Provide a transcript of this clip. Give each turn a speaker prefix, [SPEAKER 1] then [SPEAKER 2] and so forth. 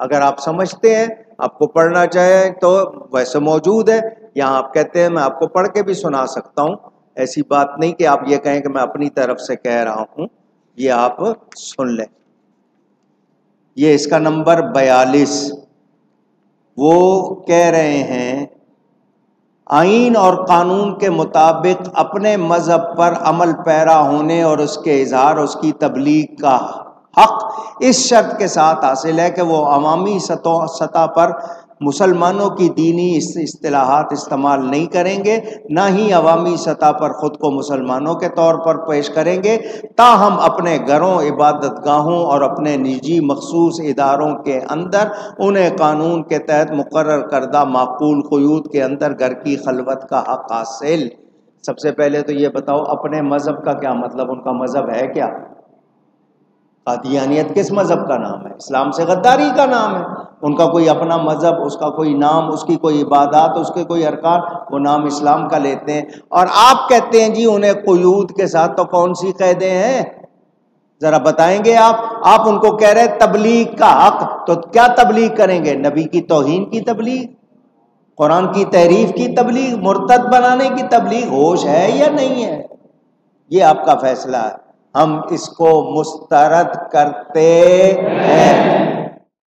[SPEAKER 1] اگر آپ سمجھتے ہیں آپ کو پڑھنا چاہیں تو ویسے موجود ہے یہاں. آپ کہتے ہیں میں آپ کو پڑھ کے بھی سنا سکتا ہوں. ایسی بات نہیں کہ آپ یہ کہیں کہ میں اپنی طرف سے کہہ رہا ہوں. یہ آپ سن لیں. یہ اس کا نمبر 42. وہ کہہ رہے ہیں آئین اور قانون کے مطابق اپنے مذہب پر عمل پیرا ہونے اور اس کے اظہار اور اس کی تبلیغ کا حق اس شرط کے ساتھ حاصل ہے کہ وہ عوامی سطح پر مسلمانوں کی دینی اصطلاحات استعمال نہیں کریں گے، نہ ہی عوامی سطح پر خود کو مسلمانوں کے طور پر پیش کریں گے، تاہم اپنے گھروں، عبادت گاہوں اور اپنے نجی مخصوص اداروں کے اندر انہیں قانون کے تحت مقرر کردہ معقول قیود کے اندر گھر کی خلوت کا حق حاصل. سب سے پہلے تو یہ بتاؤ اپنے مذہب کا کیا مطلب؟ ان کا مذہب ہے کیا؟ قادیانیت کس مذہب کا نام ہے؟ اسلام سے غداری کا نام ہے. ان کا کوئی اپنا مذہب، اس کا کوئی نام، اس کی کوئی عبادات، اس کے کوئی ارکان، وہ نام اسلام کا لیتے ہیں. اور آپ کہتے ہیں جی انہیں قیود کے ساتھ. تو کون سی قیدیں ہیں ذرا بتائیں گے آپ ان کو کہہ رہے تبلیغ کا حق. تو کیا تبلیغ کریں گے؟ نبی کی توہین کی تبلیغ، قرآن کی تحریف کی تبلیغ، مرتد بنانے کی تبلیغ. ہوش ہے یا نہیں ہے؟ یہ آپ کا فیصلہ ہے. ہم اس کو مسترد کرتے ہیں.